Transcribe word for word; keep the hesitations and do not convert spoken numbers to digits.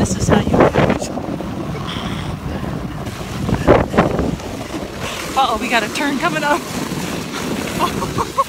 This is how you do it. Uh oh, we got a turn coming up.